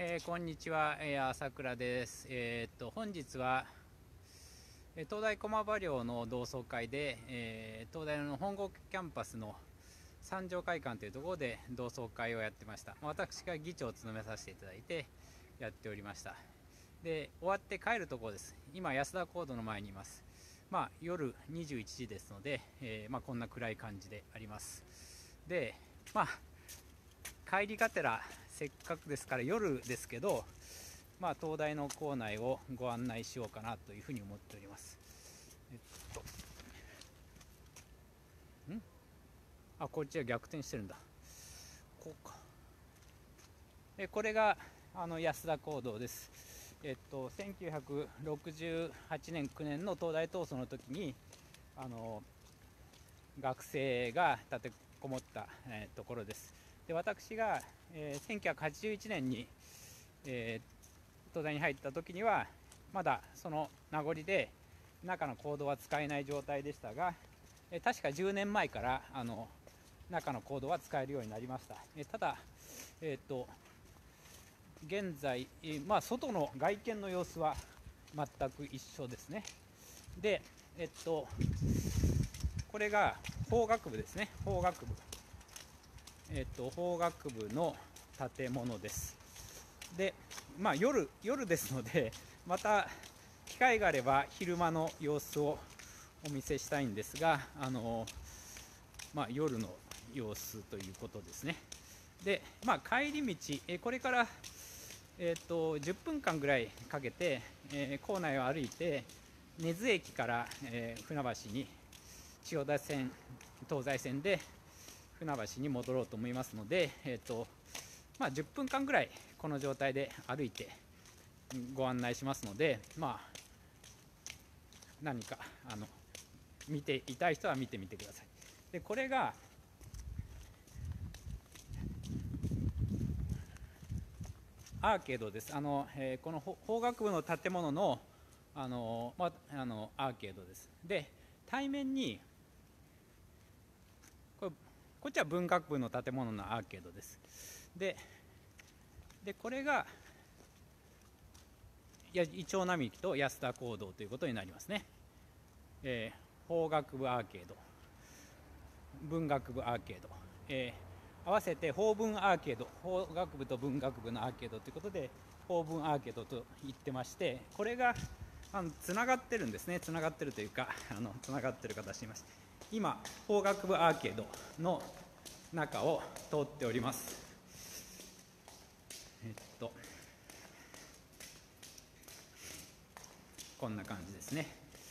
こんにちは、朝倉です。本日は東大駒場寮の同窓会で、東大の本郷キャンパスの三条会館というところで同窓会をやってました。私が議長を務めさせていただいてやっておりました。で、終わって帰るところです。今安田講堂の前にいます。夜21時ですので、こんな暗い感じであります。で、帰りがてらせっかくですから夜ですけど、東大の構内をご案内しようかなというふうに思っております。こっちは逆転してるんだ。こうか。これが安田講堂です。1968年9年の東大闘争の時に学生が立てこもった、ところです。で、私が、1981年に、東大に入った時にはまだその名残で中の講堂は使えない状態でしたが、確か10年前から中の講堂は使えるようになりました。ただ、現在、外の外見の様子は全く一緒ですね。で、これが法学部ですね。法学部、法学部の建物です。で、夜ですので、また機会があれば昼間の様子をお見せしたいんですが、夜の様子ということですね。で、帰り道、これから、10分間ぐらいかけて、構内を歩いて根津駅から、船橋に千代田線東西線で船橋に戻ろうと思いますので、10分間ぐらいこの状態で歩いてご案内しますので、何か見ていたい人は見てみてください。で、これがアーケードです。この法学部の建物のアーケードです。で、対面にこっちは文学部の建物のアーケードです。でこれがイチョウ並木と安田講堂ということになりますね。法学部アーケード、文学部アーケード、合わせて法文アーケード、法学部と文学部のアーケードということで法文アーケードと言ってまして、これがつながってるんですね。つながってるというかつながってる形にまして、今法学部アーケードの中を通っております。こんな感じですね。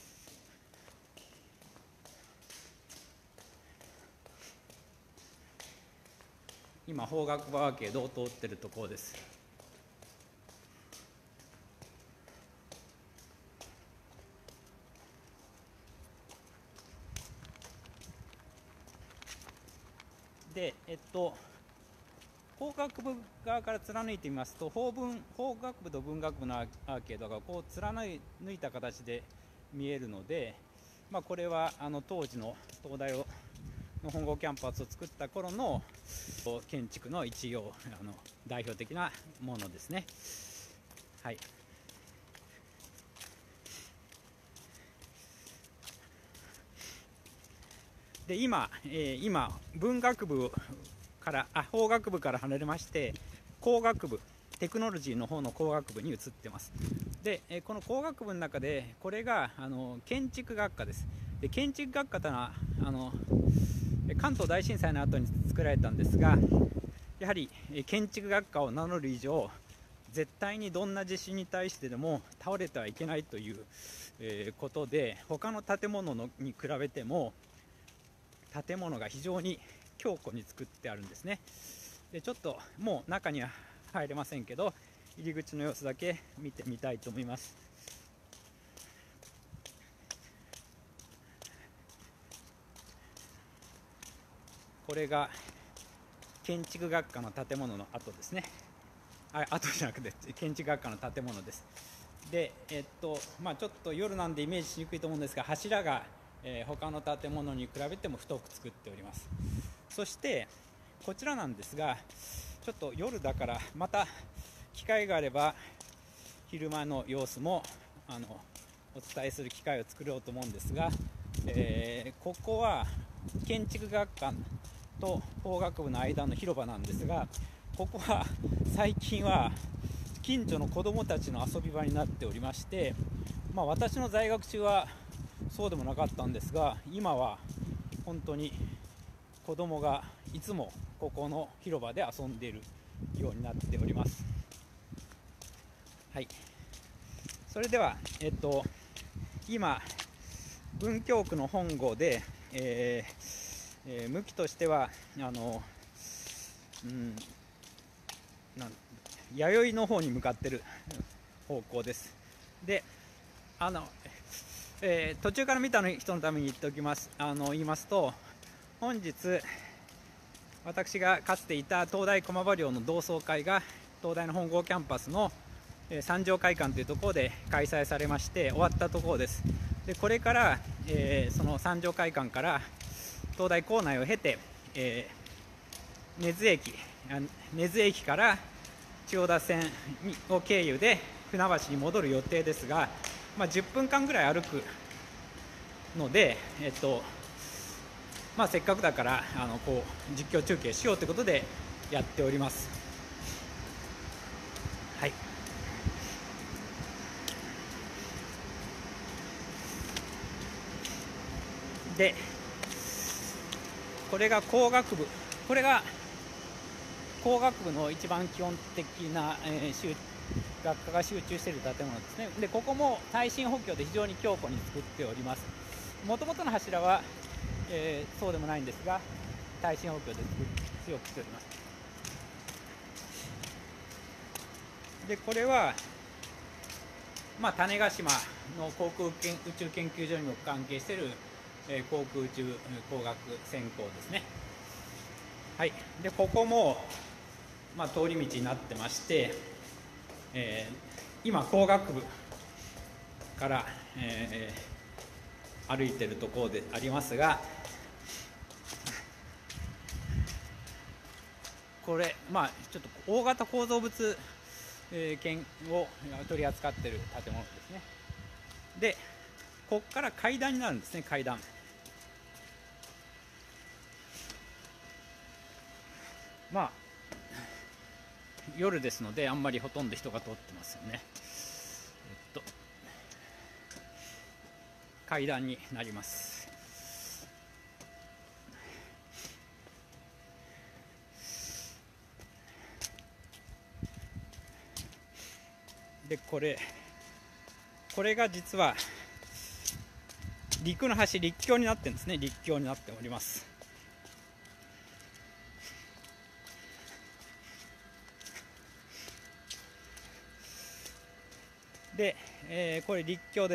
今法学部アーケードを通っているところです。で、法学部側から貫いてみますと、法学部と文学部のアーケードがこう貫いた形で見えるので、これは当時の東大の本郷キャンパスを作った頃の建築の一応代表的なものですね。はい。で、今文学部から法学部から離れまして工学部、テクノロジーの方の工学部に移ってます。で、この工学部の中でこれが建築学科です。で、建築学科というのは関東大震災の後に作られたんですが、やはり建築学科を名乗る以上絶対にどんな地震に対してでも倒れてはいけないという、ことで、他の建物に比べても建物が非常に強固に作ってあるんですね。で、ちょっともう中には入れませんけど、入り口の様子だけ見てみたいと思います。これが建築学科の建物の跡ですね。跡じゃなくて建築学科の建物です。で、ちょっと夜なんでイメージしにくいと思うんですが、柱が、他の建物に比べても太く作っております。そしてこちらなんですが、ちょっと夜だからまた機会があれば昼間の様子もお伝えする機会を作ろうと思うんですが、ここは建築学科と法学部の間の広場なんですが、ここは最近は近所の子どもたちの遊び場になっておりまして、私の在学中はそうでもなかったんですが、今は本当に子どもがいつもここの広場で遊んでいるようになっております。はい、それでは、今文京区の本郷で、向きとしては弥生の方に向かっている方向です。で、途中から見た人のために言いますと、本日私がかつていた東大駒場寮の同窓会が東大の本郷キャンパスの三条会館というところで開催されまして終わったところです。でこれから、その三条会館から東大構内を経て、根津駅から千代田線を経由で船橋に戻る予定ですが、10分間ぐらい歩くので、せっかくだから実況中継しようということでやっております。はい、でこれが工学部、これが工学部の一番基本的な、学科が集中している建物ですね。でここも耐震補強で非常に強固に作っております。もともとの柱は、そうでもないんですが、耐震補強で強くしております。でこれは、種子島の航空宇宙研究所にも関係している、航空宇宙工学専攻ですね。はい、でここも、通り道になってまして、今工学部から、歩いてるところでありますが、これちょっと大型構造物、件を取り扱っている建物ですね。でここから階段になるんですね。階段、夜ですのであんまりほとんど人が通ってますよね。階段になります。でこれが実は陸の橋、陸橋になってるんですね。陸橋になっております。で、これ陸橋です。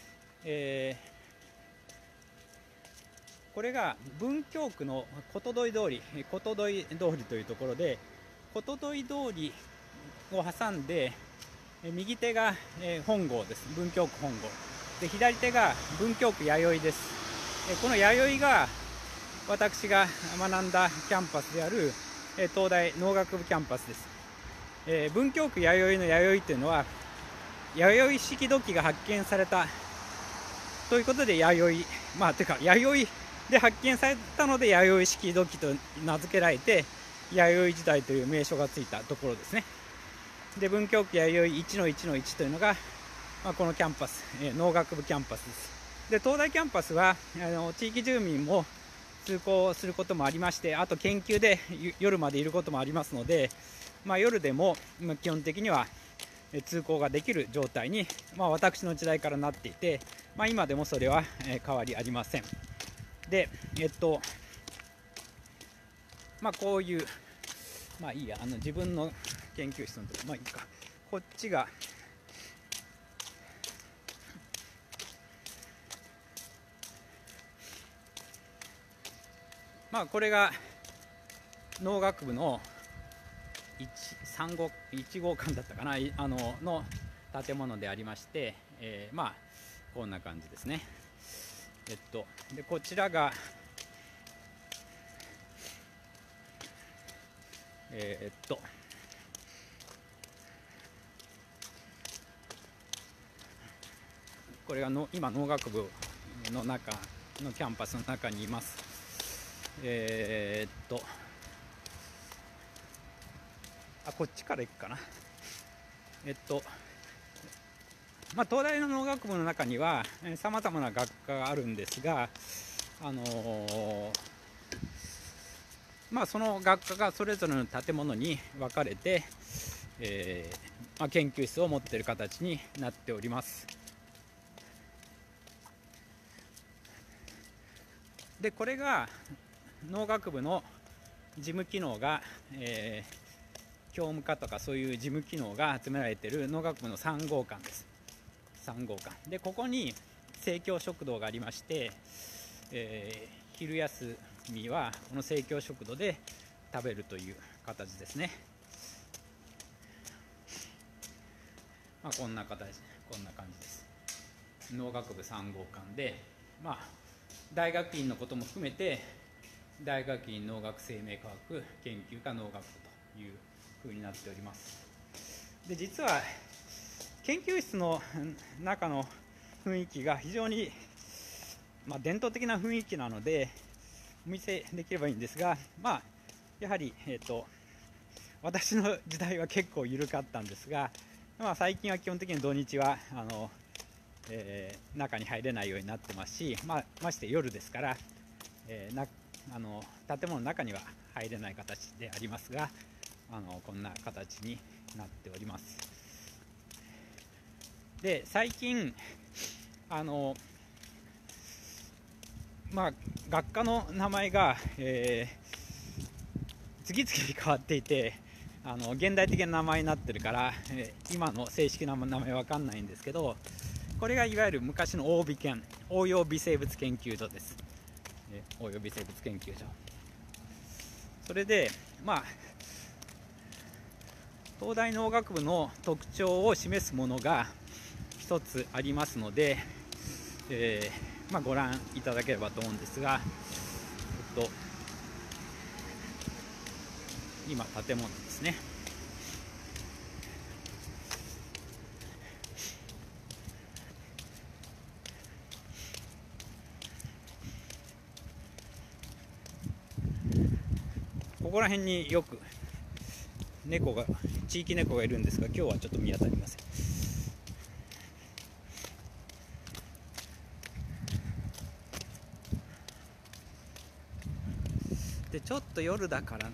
これが文京区の琴土井通りというところで、琴土井通りを挟んで右手が本郷です。文京区本郷で、左手が文京区弥生です。この弥生が私が学んだキャンパスである東大農学部キャンパスです。文京区弥生の弥生というのは弥生式土器が発見されたということで弥生で発見されたので弥生式土器と名付けられて弥生時代という名称がついたところですね。で文京区弥生 1-1-1 というのが、このキャンパス、農学部キャンパスです。で東大キャンパスは地域住民も通行することもありまして、あと研究で夜までいることもありますので、夜でも基本的には通行ができる状態に、私の時代からなっていて、今でもそれは変わりありません。でこういういいや、自分の研究室のところ、いいか、こっちがこれが農学部の1号館だったかな、の建物でありまして、こんな感じですね。でこちらがこれが今農学部の中のキャンパスの中にいます。こっちから行くかな。東大の農学部の中にはさまざまな学科があるんですが、その学科がそれぞれの建物に分かれて、研究室を持っている形になっております。でこれが農学部の事務機能が、教務課とかそういう事務機能が集められている農学部の3号館です。3号館で、ここに生協食堂がありまして、昼休みはこの生協食堂で食べるという形ですね。こんな感じです。農学部3号館で、大学院のことも含めて大学院農学生命科学研究科農学部という風になっております。で実は研究室の中の雰囲気が非常に、伝統的な雰囲気なのでお見せできればいいんですが、やはり、私の時代は結構緩かったんですが、最近は基本的に土日は中に入れないようになってますし、まして夜ですから、建物の中には入れない形でありますが、こんな形になっております。で最近学科の名前が、次々に変わっていて、現代的な名前になってるから、今の正式な名前わかんないんですけど、これがいわゆる昔の応備研、応用微生物研究所です。応用微生物研究所。それで東大農学部の特徴を示すものが一つありますので、ご覧いただければと思うんですが、今建物ですね。ここら辺によく地域猫がいるんですが、今日はちょっと見当たりません。でちょっと夜だから、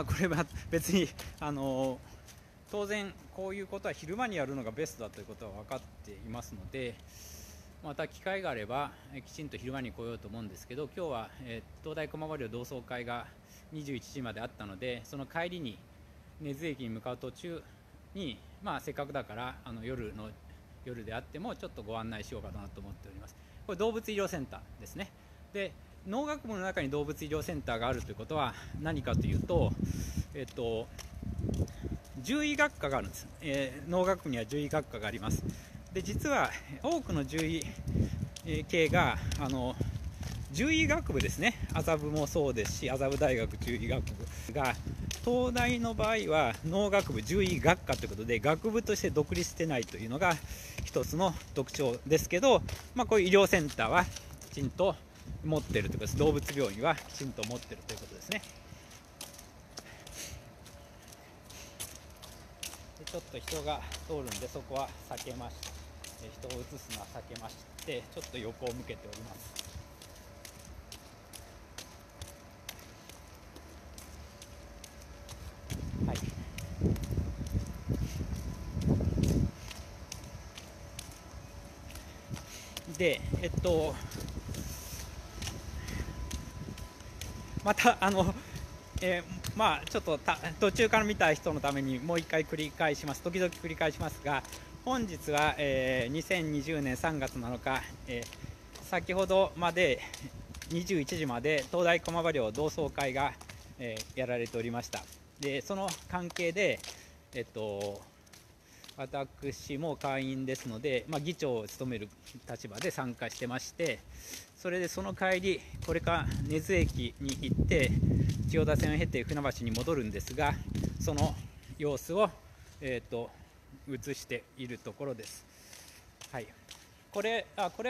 これは別に当然こういうことは昼間にやるのがベストだということは分かっていますので、また機会があればきちんと昼間に来ようと思うんですけど、今日は、東大駒場寮同窓会が21時まであったので、その帰りに根津駅に向かう途中に、せっかくだから夜であってもちょっとご案内しようかなと思っております。これ動物医療センターですね。で農学部の中に動物医療センターがあるということは何かというと、獣医学科があるんです。農学部には獣医学科があります。で実は多くの獣医系が獣医学部ですね。麻布もそうですし、麻布大学獣医学部が、東大の場合は農学部獣医学科ということで学部として独立してないというのが一つの特徴ですけど、こういう医療センターはきちんと持っているということです。動物病院はきちんと持っているということですね。でちょっと人が通るんでそこは避けまして、人を映すのは避けまして、ちょっと横を向けております。はい、でまたちょっと途中から見た人のためにもう一回繰り返します。時々繰り返しますが、本日は、2020年3月7日、先ほどまで21時まで東大駒場寮同窓会が、やられておりました。でその関係で、私も会員ですので、議長を務める立場で参加してまして、それでその帰りこれから根津駅に行って千代田線を経て船橋に戻るんですが、その様子を、映しているところです。はい、 これ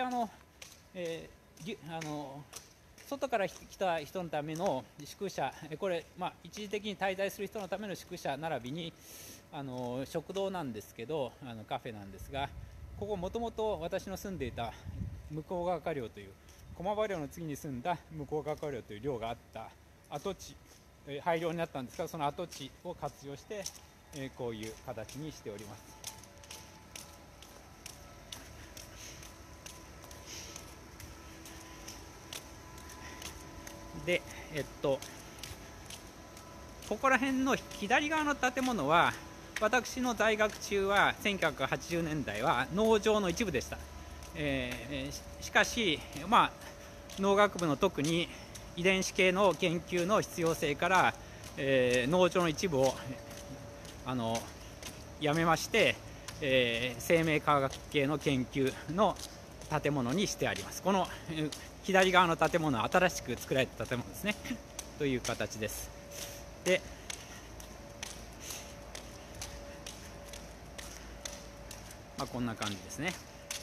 外から来た人のための宿舎、これ、一時的に滞在する人のための宿舎並びに食堂なんですけど、カフェなんですが、ここもともと私の住んでいた向ヶ丘寮という駒場寮の次に住んだ向ヶ丘寮という寮があった跡地、廃寮になったんですが、その跡地を活用して、こういう形にしております。で、ここら辺の左側の建物は、私の在学中は1980年代は農場の一部でした。しかし、農学部の特に遺伝子系の研究の必要性から、農場の一部をやめまして、生命科学系の研究の建物にしてあります。この左側の建物は新しく作られた建物ですねという形です。で、こんな感じですね。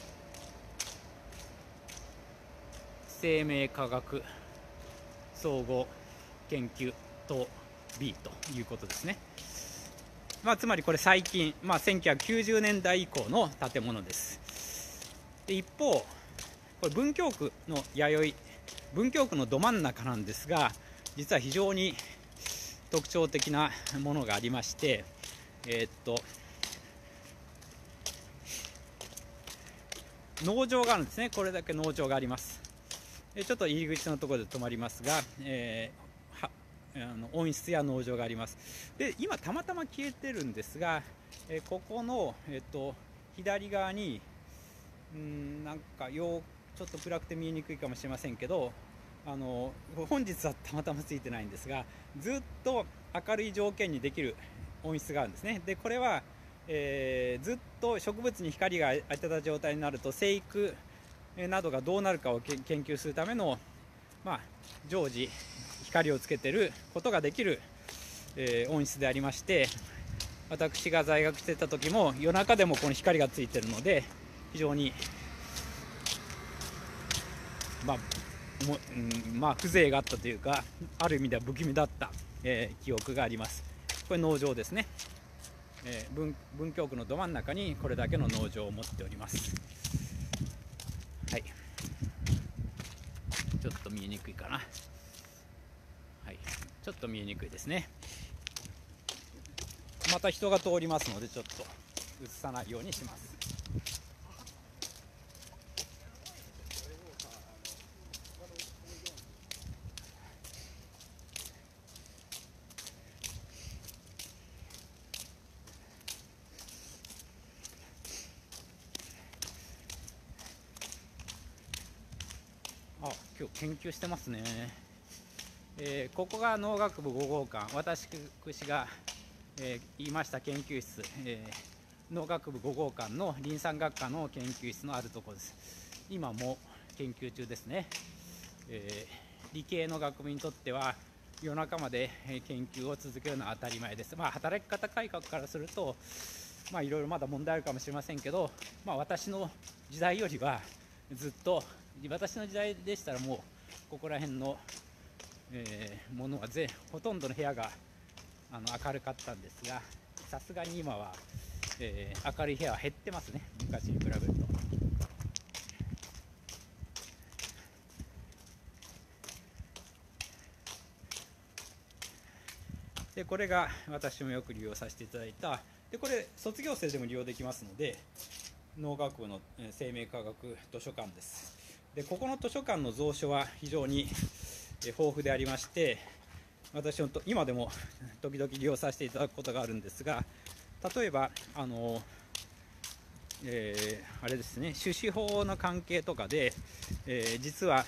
生命科学総合研究棟 B ということですね。つまりこれ最近、1990年代以降の建物です。で、一方これ文京区の弥生、文京区のど真ん中なんですが、実は非常に特徴的なものがありまして、農場があるんですね。これだけ農場があります。ちょっと入り口のところで止まりますが、温室や農場があります。で、今たまたま消えてるんですが、ここの、左側になんかちょっと暗くて見えにくいかもしれませんけど、本日はたまたまついてないんですが、ずっと明るい条件にできる温室があるんですね。で、これは、ずっと植物に光が当てた状態になると生育などがどうなるかを研究するための、常時光をつけてることができる、温室でありまして、私が在学してた時も夜中でもこの光がついてるので、非常に風情があったというか、ある意味では不気味だった、記憶があります。これ農場ですね。文京区のど真ん中にこれだけの農場を持っております。はい、ちょっと見えにくいかな。はい、ちょっと見えにくいですね。また人が通りますので、ちょっと映さないようにします。今日研究してますね。ここが農学部5号館、私が、言いました研究室、農学部5号館の林産学科の研究室のあるところです。今も研究中ですね。理系の学部にとっては夜中まで研究を続けるのは当たり前です。働き方改革からすると、いろいろまだ問題あるかもしれませんけど、私の時代よりはずっと、私の時代でしたらもうここら辺の、ものはほとんどの部屋が明るかったんですが、さすがに今は、明るい部屋は減ってますね、昔に比べると。で、これが私もよく利用させていただいた、でこれ卒業生でも利用できますので、農学部の生命科学図書館です。で、ここの図書館の蔵書は非常に豊富でありまして、私も今でも時々利用させていただくことがあるんですが、例えばあれですね、種子法の関係とかで、実は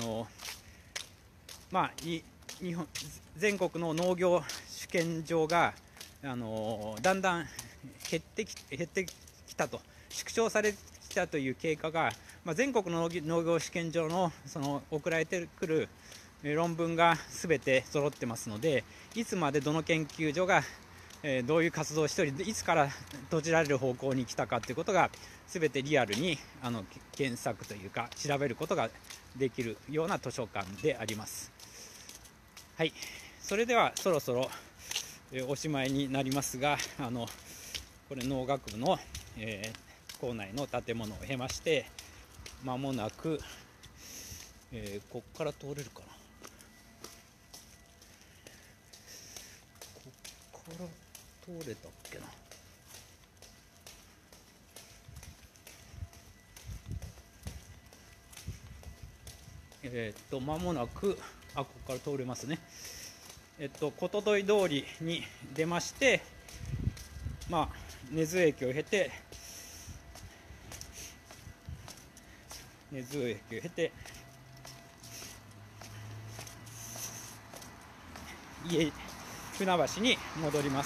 日本全国の農業試験場がだんだん減ってきたと、縮小されてきたという経過が、全国の農業試験場の送られてくる論文が全て揃ってますので、いつまでどの研究所がどういう活動をしており、いつから閉じられる方向に来たかということが全てリアルに検索というか調べることができるような図書館であります。はい、それではそろそろおしまいになりますが、これ農学部の、校内の建物を経まして、まもなく、こっから通れるかな。こっから通れたっけな。間もなくここから通れますね。ことどい通りに出まして、根津駅を経て船橋に戻ります。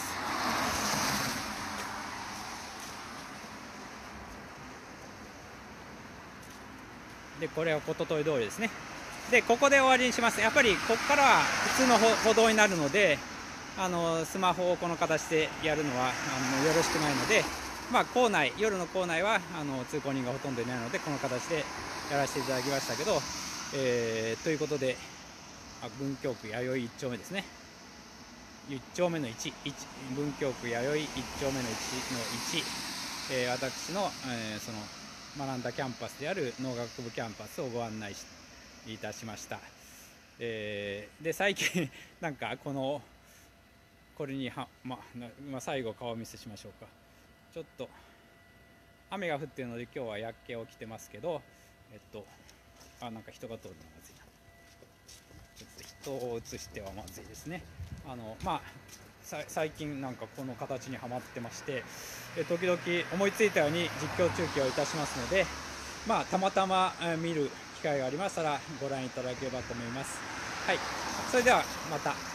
でこれはことどい通りですね。でここで終わりにします。やっぱりここからは普通の歩道になるので、スマホをこの形でやるのはよろしくないので、校内、夜の校内は通行人がほとんどいないのでこの形でやらせていただきましたけど、ということで文京区弥生1丁目ですね。1丁目の1、文京区弥生1丁目の1の1、私の、その学んだキャンパスである農学部キャンパスをご案内いたしました。で最近なんかこれに最後顔見せしましょうか。ちょっと雨が降っているので今日はやっけを着てますけど、なんか人が通るのまずいな。ちょっと人を映してはまずいですね。最近なんかこの形にはまってまして、時々思いついたように実況中継をいたしますので、たまたま見る機会がありましたらご覧いただければと思います。はい、それではまた。